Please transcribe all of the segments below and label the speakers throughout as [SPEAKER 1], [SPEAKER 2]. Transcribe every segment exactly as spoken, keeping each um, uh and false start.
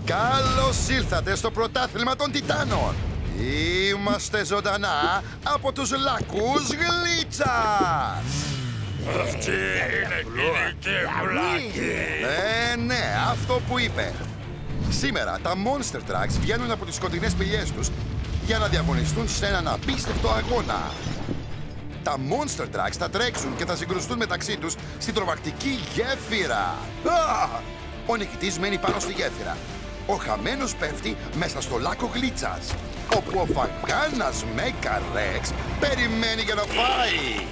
[SPEAKER 1] Καλώς ήλθατε στο πρωτάθλημα των Τιτάνων. Είμαστε ζωντανά από τους λάκους Γλίτσας.
[SPEAKER 2] Αυτή είναι κοινική βλάκη.
[SPEAKER 1] Ε, ναι, αυτό που είπε. Σήμερα τα Monster Trucks βγαίνουν από τις σκοτεινές πηγές τους για να διαγωνιστούν σε έναν απίστευτο αγώνα. Τα Monster Trucks θα τρέξουν και θα συγκρουστούν μεταξύ τους στην τρομακτική γέφυρα. Α! Ο νικητής μένει πάνω στη γέφυρα. Ο χαμένος πέφτει μέσα στο λάκκο Γλίτσας, όπου ο φαγκάνας Μέγκα Ρεξ περιμένει για να φάει.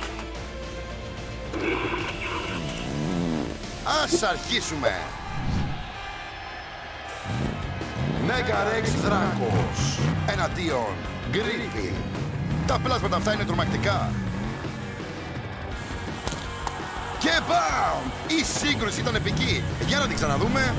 [SPEAKER 1] Ας αρχίσουμε. Μέγκα Ρεξ Δράκος εναντίον Γκρίφιν. Τα πλάσματα αυτά είναι τρομακτικά. Και μπαμ! Η σύγκρουση ήταν επική. Για να την ξαναδούμε.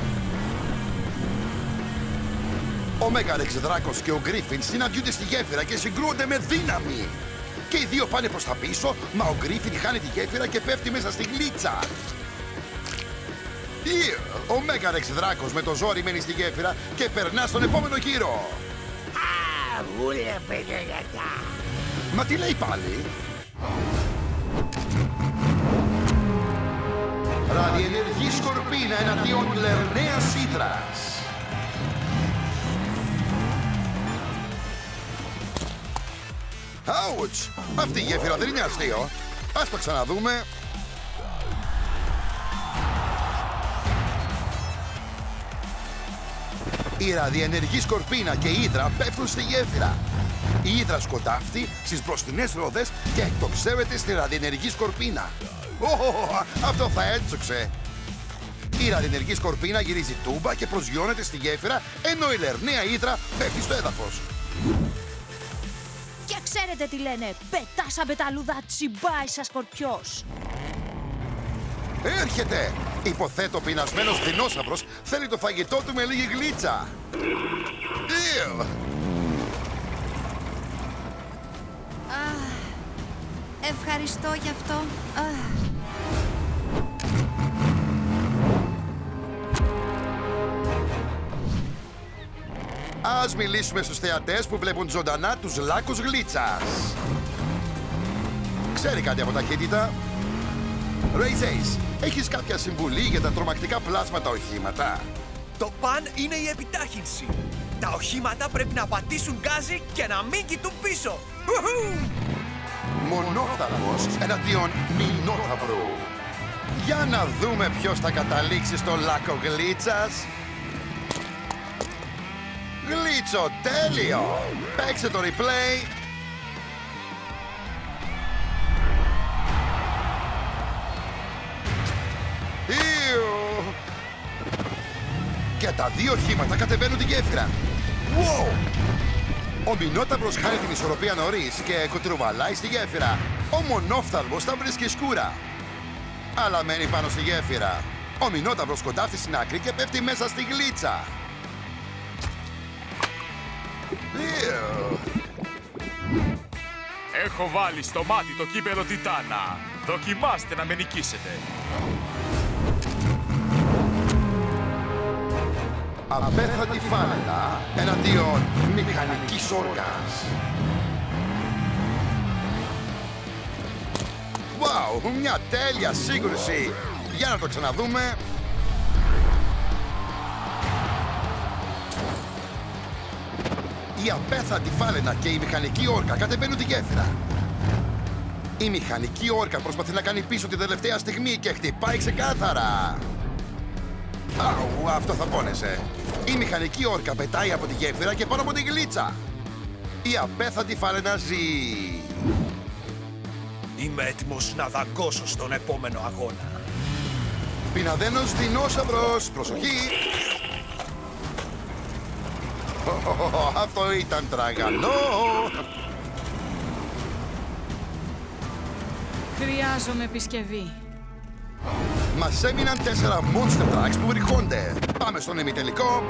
[SPEAKER 1] Ο Μέγκα Ρεξ Δράκος και ο Γκρίφιν συναντιούνται στη γέφυρα και συγκρούονται με δύναμη. Και οι δύο πάνε προς τα πίσω, μα ο Γκρίφιν χάνει τη γέφυρα και πέφτει μέσα στη γλίτσα. Ο Μέγκα Ρεξ Δράκος με το ζόρι μένει στη γέφυρα και περνά στον επόμενο γύρο.
[SPEAKER 2] Α, βούλευε για τα.
[SPEAKER 1] Μα τι λέει πάλι? Ραδιενεργή σκορπίνα εναντίον Λερναίας Ύδρας. Άουτς! Αυτή η γέφυρα δεν είναι αστείο. Ας το ξαναδούμε. Η ραδιενεργή σκορπίνα και η ύδρα πέφτουν στη γέφυρα. Η ύδρα σκοντάφτει στις μπροστινές ρόδες και εκτοξεύεται στη ραδιενεργή σκορπίνα. Oh, αυτό θα έτσοξε. Η ραδιενεργή σκορπίνα γυρίζει τούμπα και προσγειώνεται στη γέφυρα, ενώ η Λερναία ύδρα πέφτει στο έδαφος.
[SPEAKER 3] Και ξέρετε τι λένε, πετά σαν πεταλούδα, τσιμπάει σαν σκορπιός.
[SPEAKER 1] Έρχεται! Υποθέτω πεινασμένος δεινόσαυρος θέλει το φαγητό του με λίγη γλίτσα. Eww.
[SPEAKER 3] Ευχαριστώ γι' αυτό.
[SPEAKER 1] Ας μιλήσουμε στους θεατές που βλέπουν ζωντανά τους λάκκους Γλίτσας. Ξέρει κάτι από ταχύτητα? Race Ace, έχεις κάποια συμβουλή για τα τρομακτικά πλάσματα οχήματα?
[SPEAKER 4] Το παν είναι η επιτάχυνση. Τα οχήματα πρέπει να πατήσουν γκάζι και να μην κοιτούν πίσω.
[SPEAKER 1] Μονόφθαλμος εναντίον Μηνόταυρου. Για να δούμε ποιος θα καταλήξει στο λάκκο Γλίτσας. Γλίτσο τέλειο! Παίξε το replay. Ιου. Και τα δύο οχήματα κατεβαίνουν τη γέφυρα. Wow! Ο Μηνόταυρος χάνει την ισορροπία νωρίς και κοτρουβαλάει στη γέφυρα. Ο Μονόφθαλμος θα βρίσκει σκούρα. Αλλά μένει πάνω στη γέφυρα. Ο Μηνόταυρος σκοντάφτει στην άκρη και πέφτει μέσα στη γλίτσα.
[SPEAKER 2] Έχω βάλει στο μάτι το κύπελο Τιτάνα. Δοκιμάστε να με νικήσετε.
[SPEAKER 1] Απέθαντη φάλαινα εναντίον μηχανικής όρκας. Wow, μια τέλεια σύγκρουση. Για να το ξαναδούμε. Η απέθαντη φάλαινα και η μηχανική όρκα κατεβαίνουν τη γέφυρα. Η μηχανική όρκα προσπαθεί να κάνει πίσω την τελευταία στιγμή και χτυπάει ξεκάθαρα. Αου, αυτό θα πόνεσε. Η μηχανική όρκα πετάει από τη γέφυρα και πάνω από τη γλίτσα. Η απέθαντη φάλαινα ζει.
[SPEAKER 4] Είμαι έτοιμος να δαγκώσω στον επόμενο αγώνα.
[SPEAKER 1] Πιναδένος δεινόσαυρος, προσοχή. Αυτό ήταν τραγανό.
[SPEAKER 3] Χρειάζομαι επισκευή.
[SPEAKER 1] Μας έμειναν τέσσερα Monster Trucks που βρυχώνται. Πάμε στον ημιτελικό.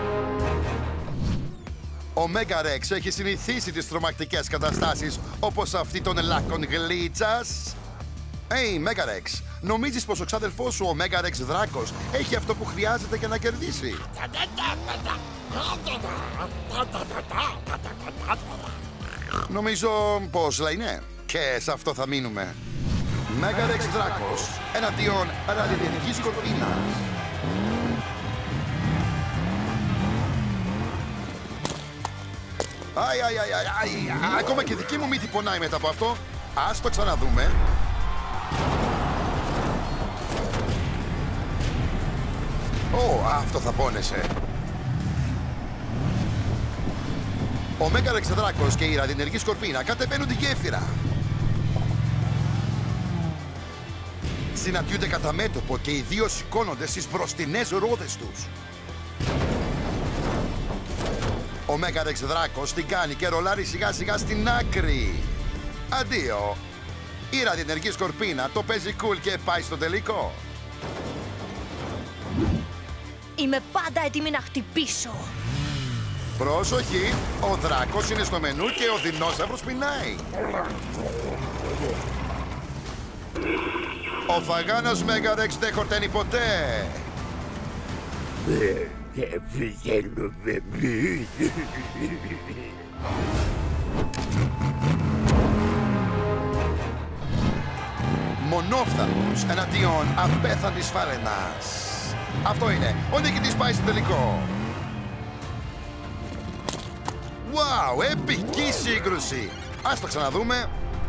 [SPEAKER 1] Ο Μέγκα Ρεξ έχει συνηθίσει τις τρομακτικές καταστάσεις όπως αυτή των λάκκων Γλίτσας. Hey, Μέγκα Ρεξ, Νομίζεις πως ο ξάδελφός σου, ο Mega Rex Δράκος, έχει αυτό που χρειάζεται για να κερδίσει? Νομίζω πως λέει ναι. Και σε αυτό θα μείνουμε. Mega Rex Δράκος εναντίον ραδιενεργής σκορπίνας. Αι, αι, αι, αι, αι, ακόμα και δική μου μύτη πονάει μετά από αυτό. Ας το ξαναδούμε. Ω, αυτό θα πόνεσε. Ο Mega Rex Δράκος και η ραδιενεργή σκορπίνα κατεβαίνουν τη γέφυρα. Συναντιούνται κατά μέτωπο και οι δύο σηκώνονται στις μπροστινές ρόδες τους. Ο Mega Rex Δράκος την κάνει και ρολάρει σιγά σιγά στην άκρη. Αντίο. Η ραδιενεργή σκορπίνα το παίζει cool και πάει στο τελικό.
[SPEAKER 3] Είμαι πάντα έτοιμη να χτυπήσω.
[SPEAKER 1] Πρόσοχη, ο Δράκος είναι στο μενού και ο δεινόσαυρος πεινάει. Ο Φαγάνος Mega Rex δεν χορταίνει ποτέ. Μονόφθαλμος εναντίον απέθαντης φάλαινας. Αυτό είναι, ο νικητής πάει στο τελικό. Wow, επική σύγκρουση. Ας το ξαναδούμε.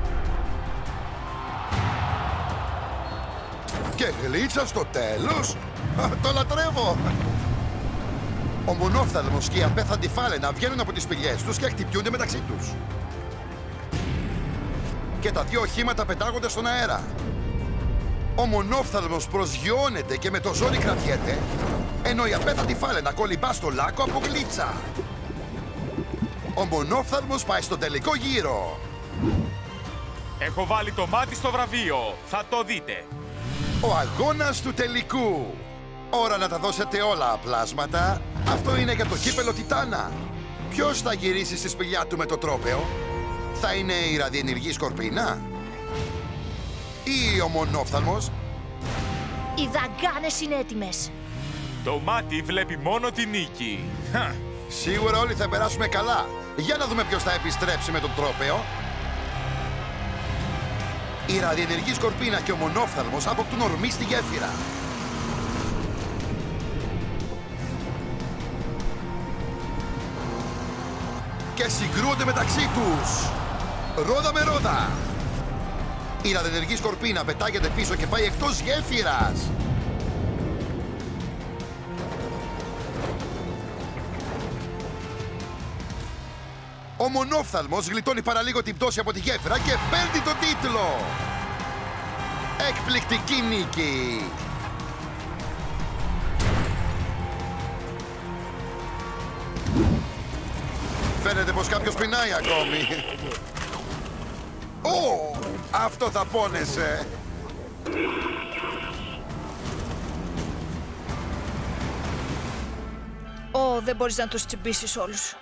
[SPEAKER 1] Και γλίτσα στο τέλος. Α, το λατρεύω. Ο μονόφθαλμος και η απέθαντη φάλαινα βγαίνουν από τις σπηλιές τους και χτυπιούνται μεταξύ τους. Και τα δύο οχήματα πετάγονται στον αέρα. Ο μονόφθαλμος προσγειώνεται και με το ζόρι κρατιέται, ενώ η απέθαντη φάλαινα κολυμπά στο λάκκο από γλίτσα. Ο μονόφθαλμος πάει στο τελικό γύρο.
[SPEAKER 2] Έχω βάλει το μάτι στο βραβείο. Θα το δείτε.
[SPEAKER 1] Ο αγώνας του τελικού. Ώρα να τα δώσετε όλα πλάσματα. Αυτό είναι για το κύπελο Τιτάνα. Ποιος θα γυρίσει στη σπηλιά του με το τρόπαιο? Θα είναι η ραδιενεργή σκορπίνα ή ο μονόφθαλμος?
[SPEAKER 3] Οι δαγκάνες είναι έτοιμες.
[SPEAKER 2] Το μάτι βλέπει μόνο τη νίκη.
[SPEAKER 1] Σίγουρα όλοι θα περάσουμε καλά. Για να δούμε ποιος θα επιστρέψει με τον τρόπαιο. Η ραδιενεργή σκορπίνα και ο μονόφθαλμος αποκτούν ορμή στη γέφυρα. Και συγκρούονται μεταξύ τους. Ρόδα με ρόδα. Η ραδιενεργή σκορπίνα πετάγεται πίσω και πάει εκτός γέφυρας. Ο μονόφθαλμος γλιτώνει παραλίγο την πτώση από τη γέφυρα και παίρνει τον τίτλο. Εκπληκτική νίκη. Φαίνεται πως κάποιος πεινάει ακόμη. Ω, αυτό θα πόνεσε.
[SPEAKER 3] Ω, δεν μπορείς να τους τσιμπήσεις όλους.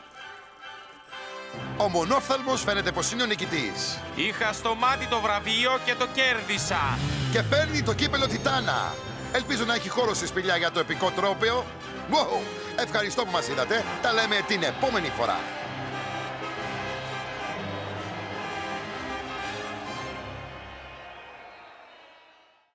[SPEAKER 1] Ο μονόφθαλμος φαίνεται πως είναι ο νικητής.
[SPEAKER 2] Είχα στο μάτι το βραβείο και το κέρδισα.
[SPEAKER 1] Και παίρνει το κύπελο Τιτάνα. Ελπίζω να έχει χώρο στη σπηλιά για το επικό τρόπαιο. Wow, ευχαριστώ που μας είδατε. Τα λέμε την επόμενη φορά.